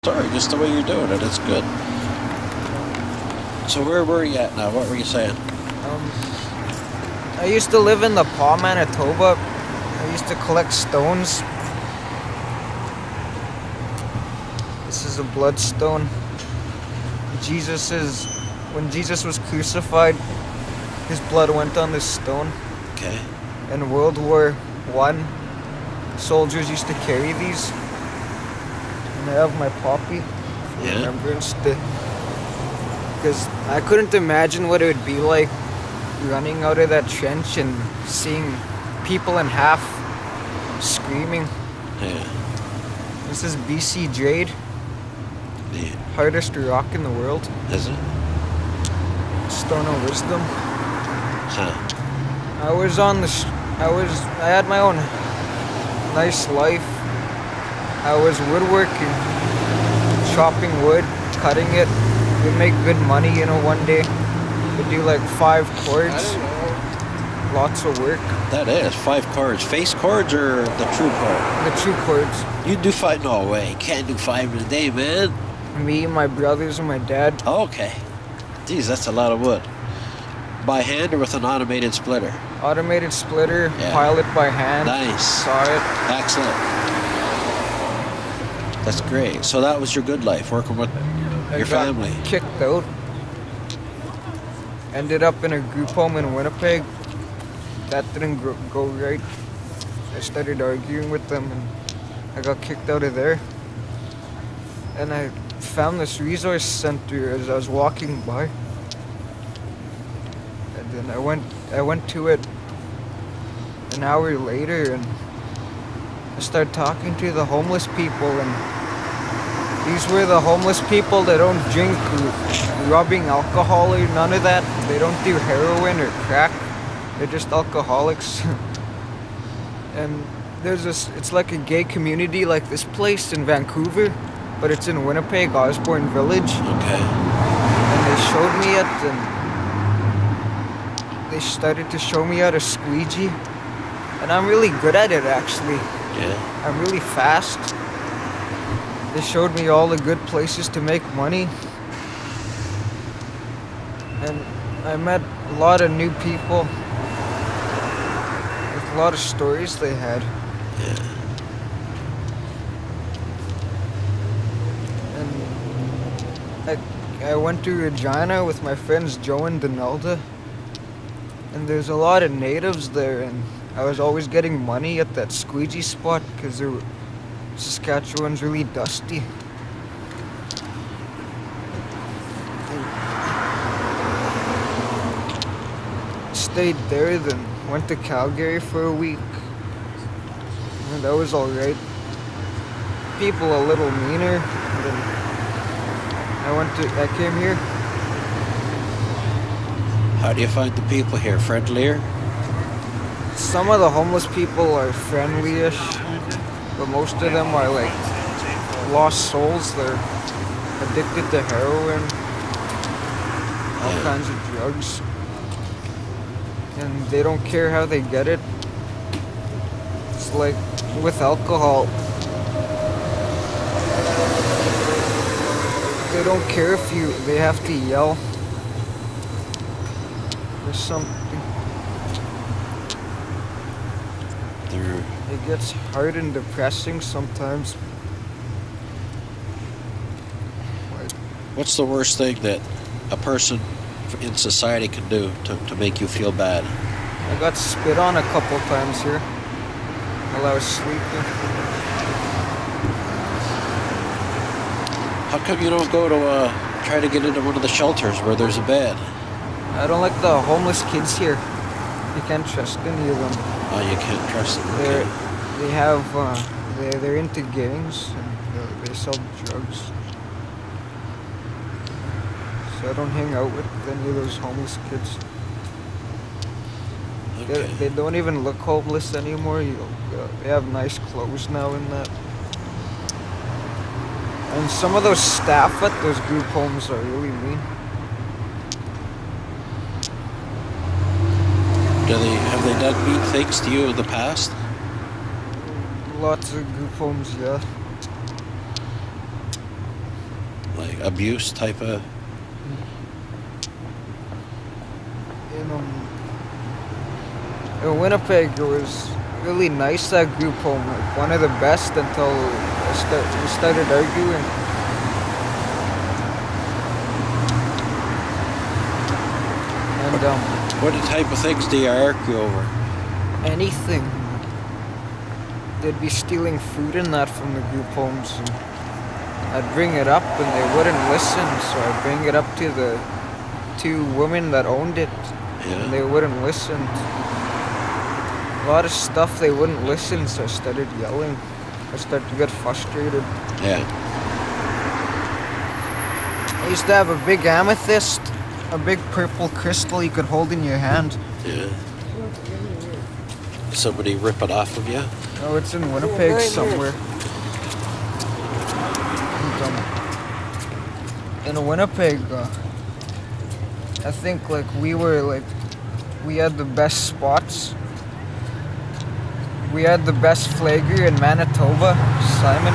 Sorry, just the way you're doing it. It's good. So where were you at now? What were you saying? I used to live in the Paw, Manitoba. I used to collect stones. This is a bloodstone. When Jesus was crucified, his blood went on this stone. Okay. In World War I, soldiers used to carry these. And I have my poppy for remembrance. Because I couldn't imagine what it would be like running out of that trench and seeing people in half screaming. Yeah. This is BC jade. Yeah. Hardest rock in the world. Is it? Stone of wisdom. Huh. I had my own nice life. I was woodworking, chopping wood, cutting it. We'd make good money, one day. We'd do like 5 cords. Lots of work. That is 5 cords. Face cords or the true cord? The true cords. You do 5? No way. Can't do 5 in a day, man. Me, my brothers, and my dad. Okay. Geez, that's a lot of wood. By hand or with an automated splitter? Automated splitter, pile it by hand. Nice. Saw it. Excellent. That's great. So that was your good life, working with your family. Kicked out. Ended up in a group home in Winnipeg. That didn't go right. I started arguing with them and I got kicked out of there. And I found this resource center as I was walking by. And then I went to it an hour later and I started talking to the homeless people, and these were the homeless people that don't drink rubbing alcohol or none of that. They don't do heroin or crack. They're just alcoholics. And it's like a gay community like this place in Vancouver, but it's in Winnipeg, Osborne Village. Okay. And they showed me it, and they started to show me how to squeegee. And I'm really good at it, actually. Yeah. I'm really fast. They showed me all the good places to make money. And I met a lot of new people with a lot of stories they had. Yeah. And I went to Regina with my friends Joe and Donalda. And there's a lot of natives there, and I was always getting money at that squeegee spot because Saskatchewan's really dusty. Stayed there, then went to Calgary for a week. And that was alright. People a little meaner. Then I came here. How do you find the people here? Friendlier? Some of the homeless people are friendly-ish, but most of them are like lost souls. They're addicted to heroin, all kinds of drugs, and they don't care how they get it. It's like with alcohol. They don't care if they have to yell. There's something. It gets hard and depressing sometimes. What's the worst thing that a person in society can do to make you feel bad? I got spit on a couple times here while I was sleeping. How come you don't go to try to get into one of the shelters where there's a bed? I don't like the homeless kids here. You can't trust any of them. Oh, you can't trust them. They're into gangs and they sell drugs. So I don't hang out with any of those homeless kids. Okay. They don't even look homeless anymore. They have nice clothes now and that. And some of those staff at those group homes are really mean. Have they done mean things to you in the past? Lots of group homes, yeah. abuse type of. In Winnipeg, it was really nice, that group home. Like one of the best until we started arguing. And what type of things do you argue over? anything. They'd be stealing food and that from the group homes, and I'd bring it up and they wouldn't listen, so I'd bring it up to the two women that owned it, and they wouldn't listen. A lot of stuff they wouldn't listen, so I started yelling. I started to get frustrated. Yeah. I used to have a big amethyst, a big purple crystal you could hold in your hand. Yeah. Somebody rip it off of you? Oh, it's in Winnipeg somewhere. In Winnipeg, I think we had the best spots. We had the best flagger in Manitoba, Simon.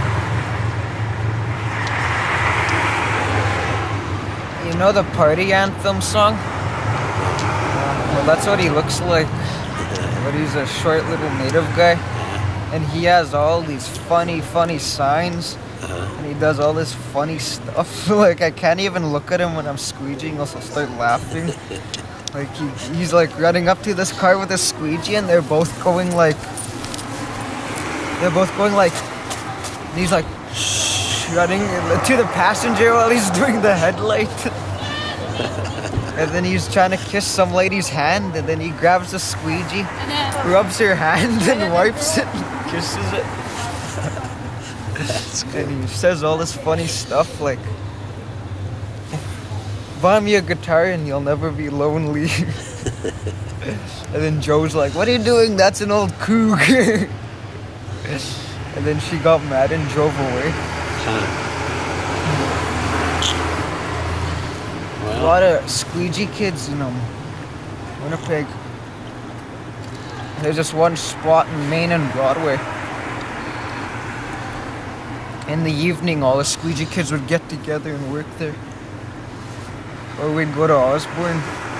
You know the party anthem song? Well, that's what he looks like. But he's a short little native guy. And he has all these funny signs. And he does all this funny stuff. Like, I can't even look at him when I'm squeegeeing, else I'll start laughing. Like, he's like running up to this car with a squeegee, and they're both going like, and he's like, shh, running to the passenger while he's doing the headlight. And then he's trying to kiss some lady's hand, and then he grabs the squeegee, rubs her hand, and wipes it, and kisses it. That's good. And he says all this funny stuff like, buy me a guitar and you'll never be lonely. And then Joe's like, what are you doing? That's an old cougar. And then she got mad and drove away. Well, A lot of squeegee kids in Winnipeg. There's just one spot in Main and Broadway. In the evening, all the squeegee kids would get together and work there. Or we'd go to Osborne.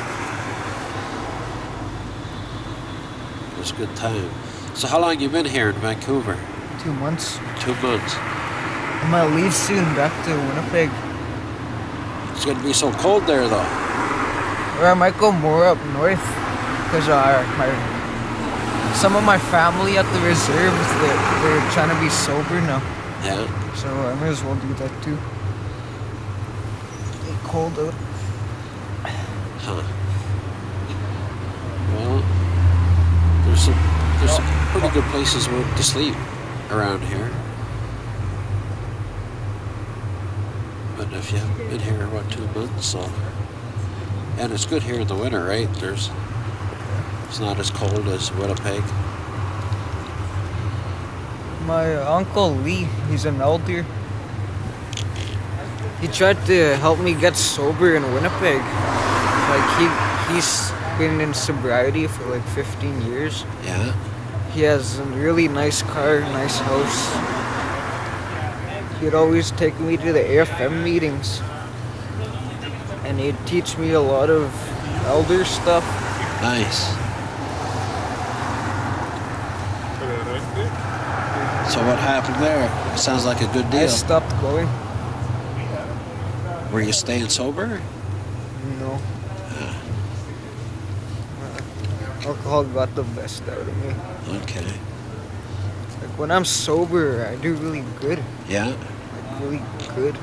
it was a good time. So how long you been here in Vancouver? 2 months. 2 months. I might leave soon back to Winnipeg. It's going to be so cold there, though. Or I might go more up north. Because some of my family at the reserve, they're trying to be sober now. Yeah. So I may as well do that too. It's cold out. Huh. Well, there's some pretty good places to sleep around here. But if you haven't been here, 2 months, so... And it's good here in the winter, right? It's not as cold as Winnipeg. My Uncle Lee, he's an elder. He tried to help me get sober in Winnipeg. Like, he's been in sobriety for like 15 years. Yeah. He has a really nice car, nice house. He'd always take me to the AFM meetings. And he'd teach me a lot of elder stuff. Nice. So what happened there? It sounds like a good deal. I stopped going. Were you staying sober? No. Alcohol got the best out of me. Okay. Like when I'm sober, I do really good. Yeah? Like really good.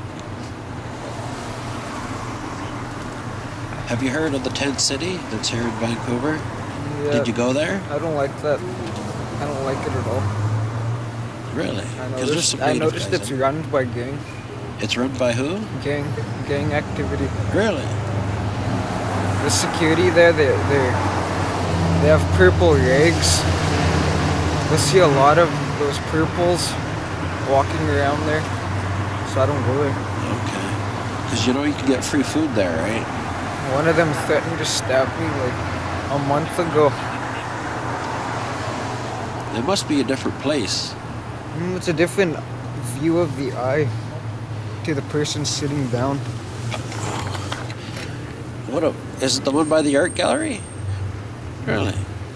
Have you heard of the tent city that's here in Vancouver? Yeah, Did you go there? I don't like that. I don't like it at all. Really? I noticed it's run by gang. It's run by who? Gang activity. Really? The security there, they have purple rags. You'll see a lot of those purples walking around there. So I don't go there. Okay. Because you know you can get free food there, right? One of them threatened to stab me like a month ago. It must be a different place. It's a different view of the eye. to the person sitting down. Is it the one by the art gallery? Really?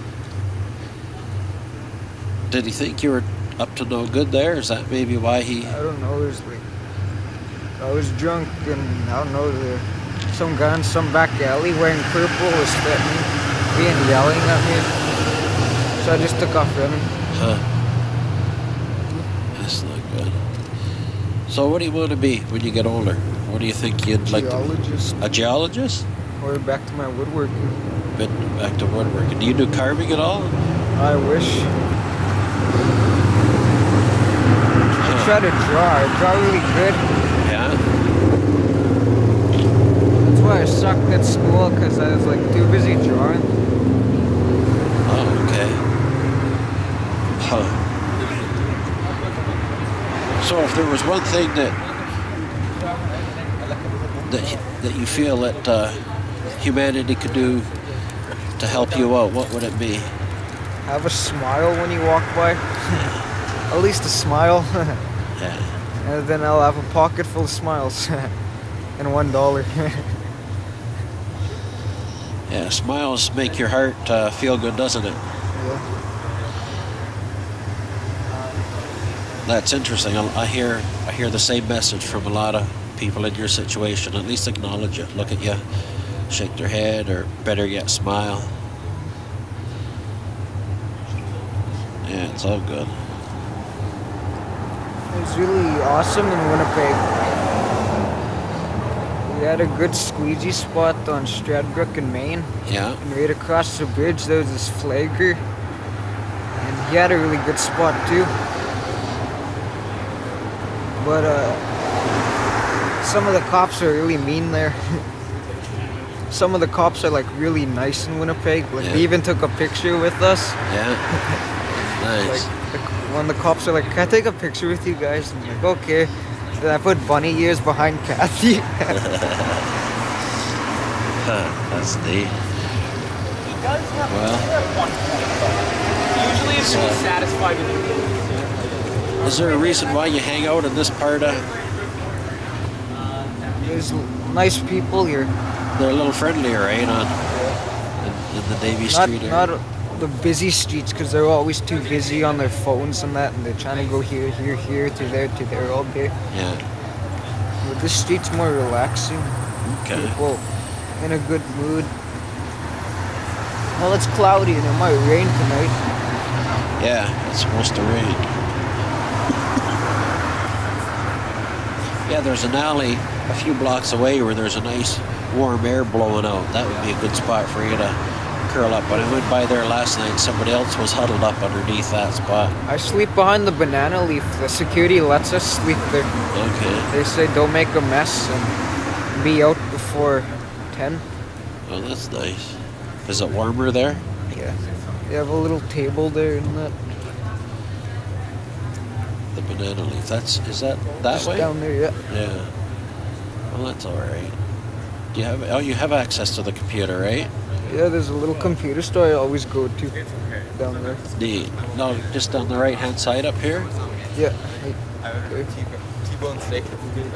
Did he think you were up to no good there? Is that maybe why he... I don't know, there's like... I was drunk and I don't know, some guy in some back alley wearing purple was threatening me and yelling at me. So I just took off running. Huh. That's not good. So what do you want to be when you get older? What do you think you'd like to be? Geologist. A geologist? Or back to my woodworking. Back to woodworking. Do you do carving at all? I wish. I try to draw. I draw really good. Yeah? That's why I sucked at school, because I was like too busy drawing. Oh, okay. Huh. So if there was one thing that you feel that humanity could do to help you out, what would it be? Have a smile when you walk by. At least a smile. Yeah. And then I'll have a pocket full of smiles. And $1. Yeah, smiles make your heart feel good, doesn't it? Yeah. That's interesting. I hear the same message from a lot of people in your situation. At least acknowledge it, look at you, shake their head, or better yet, smile. Yeah, it's all good. It was really awesome in Winnipeg. We had a good squeegee spot on Stradbrook in Maine. Yeah. And right across the bridge there was this flagger. And he had a really good spot too. But some of the cops are really mean there. Some of the cops are like really nice in Winnipeg. Like they even took a picture with us. Yeah. Nice. Like when the cops are like, "Can I take a picture with you guys?" And I'm like, "Okay." Then I put bunny ears behind Kathy. That's neat. Well, usually it's really satisfied with is there a reason why you hang out in this part of... There's nice people here. They're a little friendlier, right, in the Davie Street area? Not the busy streets, because they're always too busy on their phones and that, and they're trying to go here, to there all day. Yeah. But this street's more relaxing. Okay. People in a good mood. Well, it's cloudy and it might rain tonight. Yeah, it's supposed to rain. Yeah, there's an alley a few blocks away where there's a nice warm air blowing out. That would be a good spot for you to curl up. When I went by there last night, somebody else was huddled up underneath that spot. I sleep behind the banana leaf. The security lets us sleep there. Okay. They say don't make a mess and be out before 10. Oh, that's nice. Is it warmer there? Yeah. They have a little table there and that. The banana leaf. Is that Just way? down there, yeah. Yeah. Well, that's all right. Do you have access to the computer, right? Yeah, there's a little computer store I always go to down there. No, just on the right-hand side up here? Yeah. T-bone steak.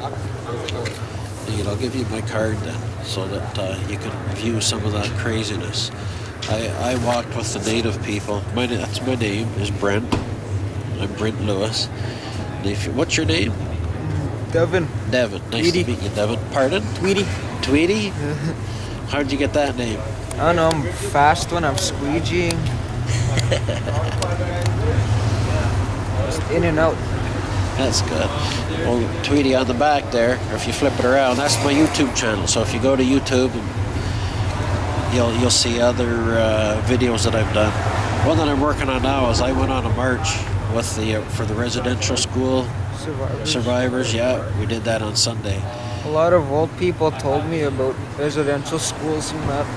I'll give you my card then, so that you can view some of that craziness. I walked with the native people. That's my name, is Brent. I'm Brent Lewis. What's your name? Devon. Devon. Nice Tweety. to meet you, Devon. Pardon? Tweety. Tweety? How'd you get that name? I don't know, I'm fast when I'm squeegeeing. Just in and out. That's good. Well, Tweety on the back there, or if you flip it around, that's my YouTube channel. So if you go to YouTube, you'll see other videos that I've done. One that I'm working on now is I went on a march with for the residential school survivors. Yeah, we did that on Sunday. A lot of old people told me about residential schools and that.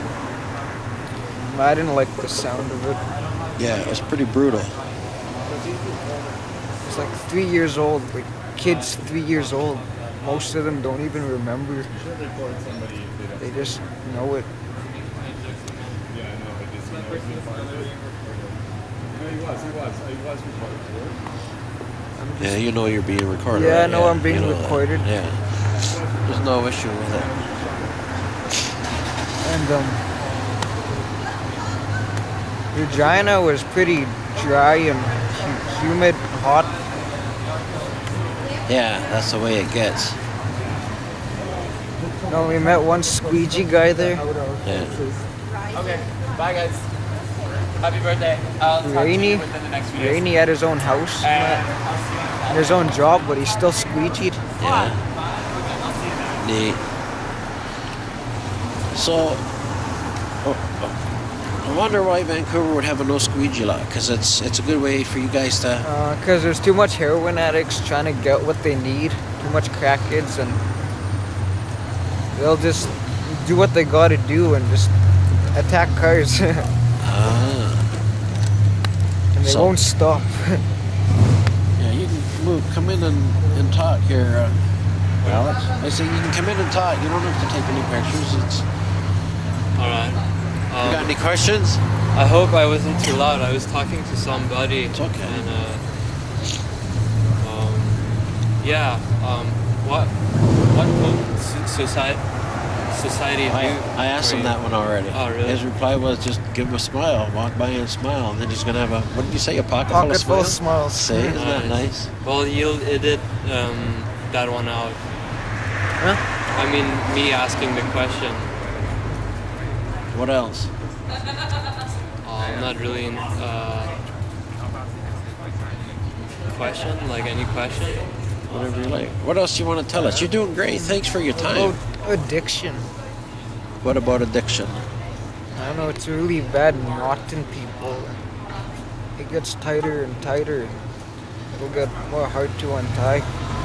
I didn't like the sound of it. Yeah, it was pretty brutal. It's like 3 years old, like kids 3 years old. Most of them don't even remember. They just know it. Yeah, you know you're being recorded. Yeah, right? I know I'm being you know recorded. that. Yeah. There's no issue with it. And Regina was pretty dry and humid, hot. Yeah, that's the way it gets. No, we met one squeegee guy there. Yeah. Okay, bye guys. Happy birthday. I'll talk to Rainy. you within the next few days. Rainy had his own house, And I'll see you in his own job, but he still squeegeed. Yeah. Neat. So, I wonder why Vancouver would have a no squeegee law, because it's a good way for you guys to... Because there's too much heroin addicts trying to get what they need, too much crackheads, and they'll just do what they gotta do and just attack cars. And they So- won't stop. Yeah, you can come in and talk here, Alex. I say you can come in and talk. You don't have to take any pictures. Alright. You got any questions? I hope I wasn't too loud. I was talking to somebody. It's okay. And, what would society do? I asked him that one already. Oh, really? His reply was just give him a smile, walk by and smile, and then he's gonna have a, what did you say, a pocket Pocket full full of of smiles. Say, isn't that nice? Well, you edit that one out. Huh? I mean, me asking the question. What else? Not really in question, like any question. Whatever you like. What else do you want to tell us? You're doing great. Thanks for your time. About addiction. What about addiction? I don't know, it's really bad knotting people. It gets tighter and tighter. It'll get more hard to untie.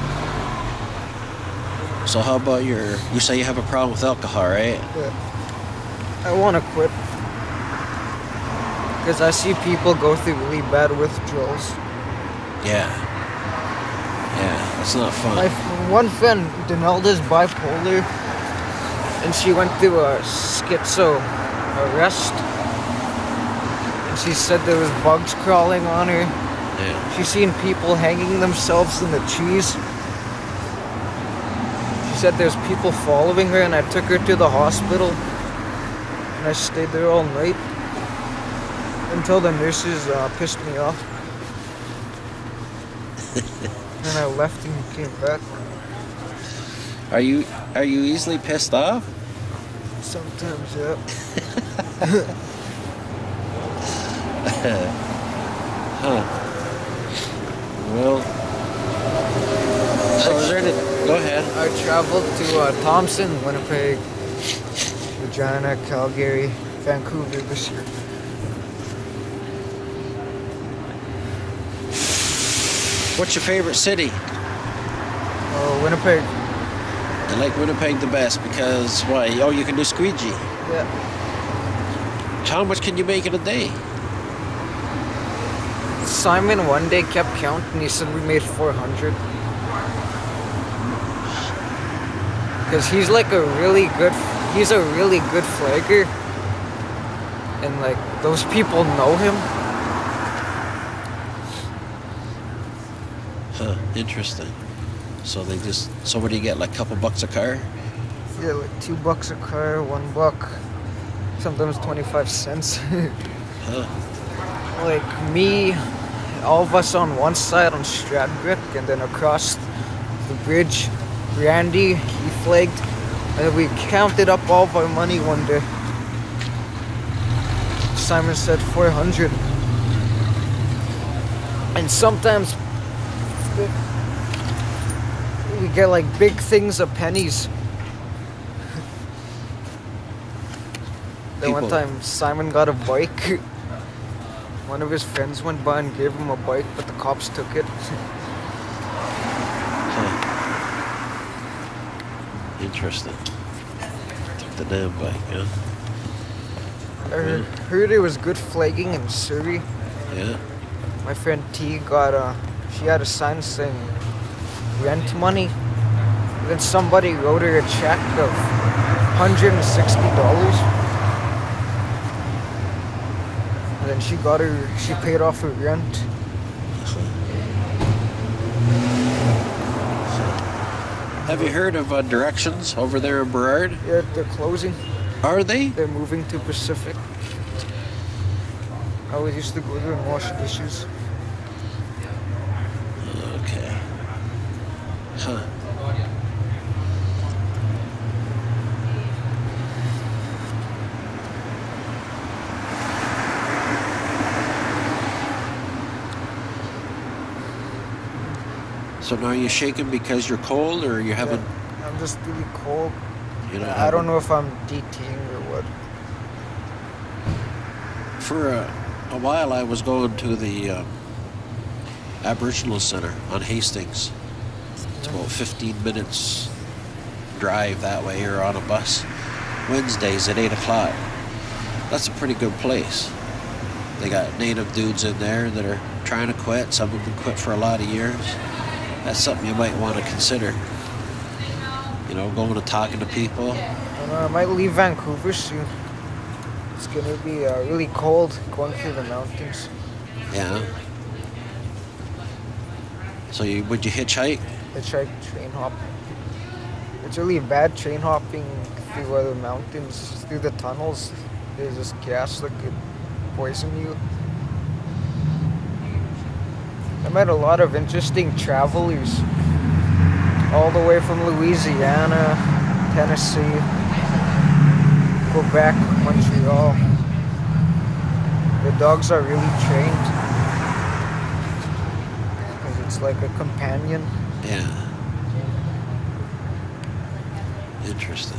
So how about you say you have a problem with alcohol, right? But I want to quit. Because I see people go through really bad withdrawals. Yeah. Yeah, that's not fun. My one friend, Donalda's bipolar, and she went through a schizo arrest. And she said there was bugs crawling on her. Yeah. She's seen people hanging themselves in the trees. She said there's people following her, and I took her to the hospital. And I stayed there all night until the nurses pissed me off. And I left and came back. Are you easily pissed off? Sometimes, yeah. Huh. Well. So is there any, go ahead. I traveled to Thompson, Winnipeg, Regina, Calgary, Vancouver this year. What's your favorite city? Winnipeg. I like Winnipeg the best because why? Oh, you can do squeegee. Yeah. How much can you make in a day? Simon one day kept count and he said we made 400. Because he's like a really good flagger. And like, those people know him. Huh, interesting. So what do you get, like a couple bucks a car? Yeah, like $2 a car, $1, sometimes 25 cents. Huh. Like me, all of us on one side on Stradbrook, and then across the bridge, Randy, he flagged, and we counted up all of our money one day. Simon said 400. And sometimes we get like big things of pennies. Then one People- time Simon got a bike. One of his friends went by and gave him a bike, but the cops took it. Huh. Interesting. Took the damn bike, yeah. I heard it was good flagging in Surrey. Yeah. My friend T she had a sign saying rent money. And then somebody wrote her a check of $160. And then she paid off her rent. Have you heard of Directions over there in Burrard? Yeah, they're closing. Are they? They're moving to Pacific. I always used to go there and wash dishes. Okay. Huh. So now are you shaking because you're cold, or you haven't? Yeah, I'm just really cold. You know, I don't know if I'm DTing or what. For a while, I was going to the Aboriginal Center on Hastings. It's about 15 minutes drive that way, or on a bus. Wednesdays at 8 o'clock. That's a pretty good place. They got native dudes in there that are trying to quit. Some have been quit for a lot of years. That's something you might want to consider. You know, going and talking to people. I might leave Vancouver soon. It's gonna be really cold going through the mountains. Yeah. So would you hitchhike? Hitchhike, train hop. It's really bad train hopping through other mountains, through the tunnels. There's this gas that could poison you. I met a lot of interesting travelers, all the way from Louisiana, Tennessee, Quebec, Montreal. The dogs are really trained, because it's like a companion. Yeah. Interesting.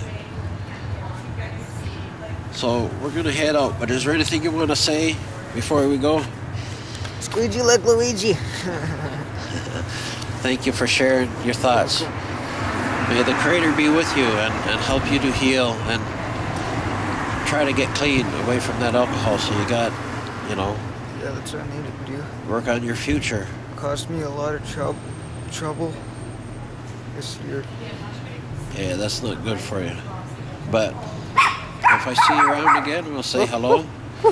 So we're gonna head out, but is there anything you want to say before we go? Squeegee like Luigi. Thank you for sharing your thoughts. May the Creator be with you and help you to heal and try to get clean away from that alcohol. So you got, you know. Yeah, that's what I need to do. Work on your future. Cost me a lot of trouble this year. Yeah, that's not good for you. But if I see you around again, we'll say hello.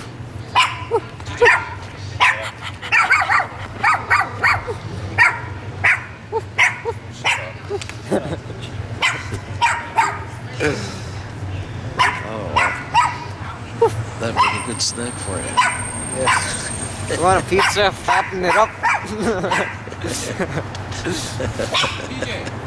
That'd be a good snack for you. Yes. You want a pizza? Fatten it up. TJ.